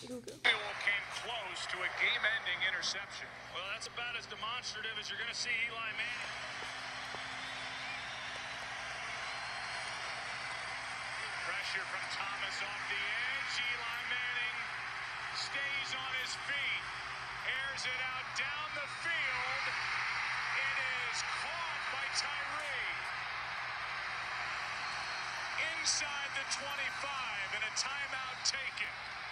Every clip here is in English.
Gugu. Came close to a game-ending interception. Well, that's about as demonstrative as you're going to see Eli Manning. Pressure from Thomas off the edge. Eli Manning stays on his feet. Airs it out down the field. It is caught by Tyree. Inside the 25 and a timeout taken.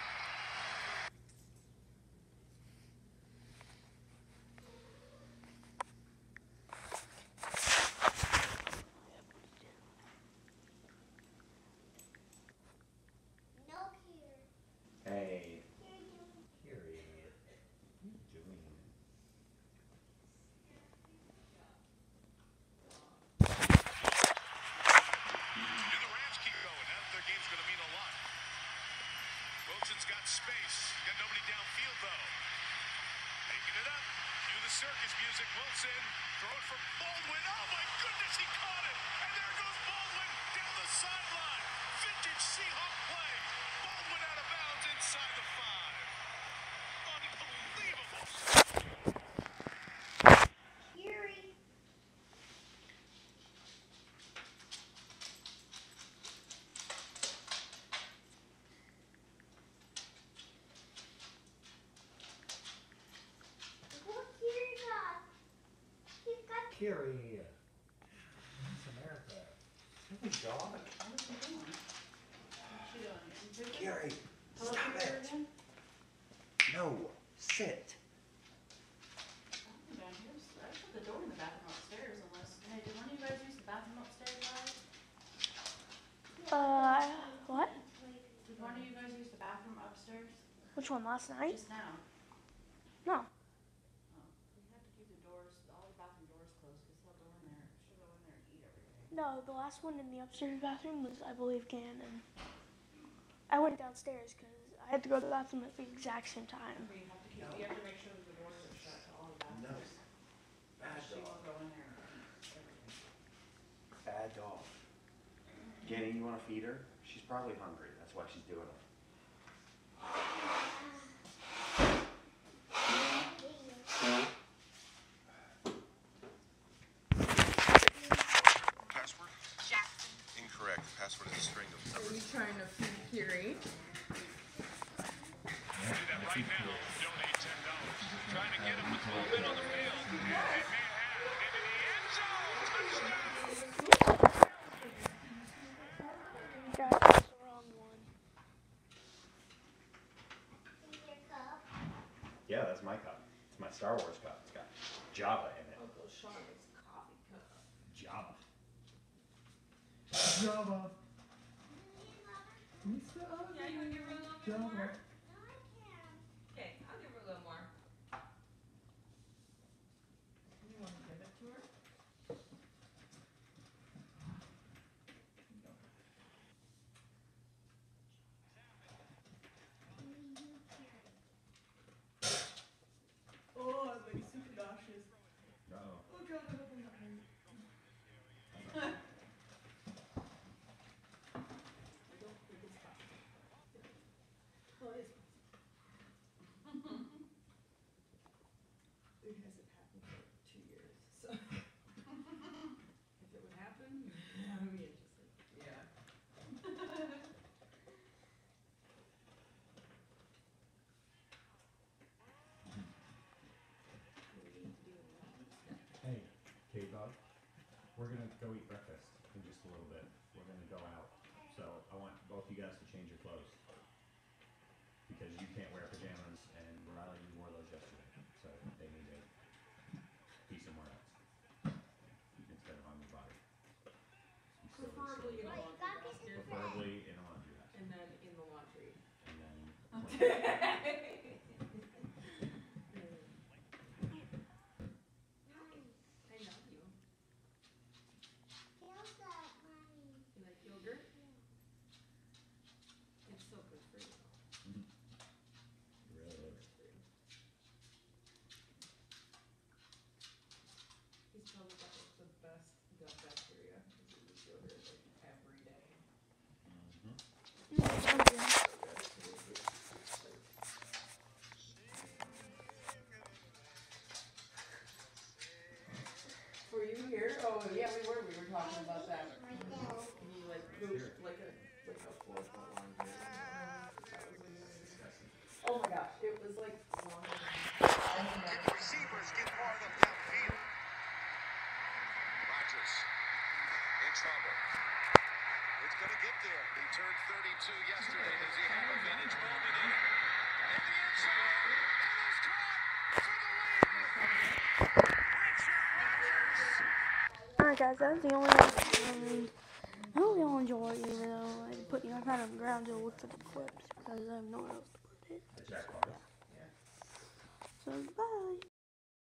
Hey, Kiri, what are you doing? Do the Rams keep going? Now that their game's going to mean a lot. Wilson's got space. Got nobody downfield, though. Making it up. Cue the circus music. Wilson. Throw it for Baldwin. Oh, my goodness, he caught it. And there goes Baldwin down the sideline. Vintage Seahawk play. Baldwin out of bounds inside the 5. Unbelievable. Kiri. What Kiri got? He's got Kiri, it's America. Silly dog. Kiri, stop it. No, sit. Down here, I shut the door in the bathroom upstairs unless, hey, did one of you guys use the bathroom upstairs, guys? What? Did one of you guys use the bathroom upstairs? Which one, last night? Just now. No. Oh, we have to keep the doors, all the bathroom doors closed because he'll go in there, she'll go in there and eat every day. No, the last one in the upstairs bathroom was, I believe, Gannon. I went downstairs because I had to go to the bathroom at the exact same time. But you have to keep, you have to make sure that the doors are shut to all the No. bathrooms. Bad She will dog. go in there and eat everything. Bad dog. Ganny, you want to feed her? She's probably hungry. That's why she's doing it. Password? Incorrect. The password is a string of Are you trying to feed Kiri? Do that right now. Donate $10. Trying to get him with movement on the field. And they have into the end zone. Touchdown. Guys, that's the wrong one. in your cup. Yeah, that's my cup. It's my Star Wars cup. It's got Java in it. Uncle Sean's coffee cup. Java. Java. Yeah, you want to give her a little bit Java. more? No, I can't. Okay, I'll give her a little more. You want to give it to her? Oh, I'm like super nauseous. Uh-oh. Oh God, I hope I'm not hungry. I don't think it's possible. Well, it is possible. It hasn't happened for 2 years, so. If it would happen, that would be interesting. Yeah. Hey, K-Dog, we're gonna go eat breakfast in just a little bit. We're gonna go out. So I want both you guys to change your clothes. Because you can't wear pajamas and Riley, you wore those yesterday. So they need to be somewhere else. Instead of on your body. Some silly, Preferably silly in a Wait, laundry got basket. this Preferably in a laundry basket. And then in the laundry. And then I know you. Feels that, Mommy. You like yogurt? It's so good for you. really. He's probably got like the best gut bacteria because he eats yogurt like every day. Mm-hmm. No, it's hungry. So good. like a 4-foot long deer. That was amazing. Oh my gosh, it was like longer than And the receivers get hard up downfield. Rodgers in trouble. It's going to get there. He turned 32 yesterday. Does he have a vintage moment in it? In the end zone. It is caught for the lead. Richard Rodgers. Alright guys, that's the only one. I hope y'all enjoy it, even though I put kind of ground so it looks like it flips because I have nowhere else to put it. The jackpot. So bye.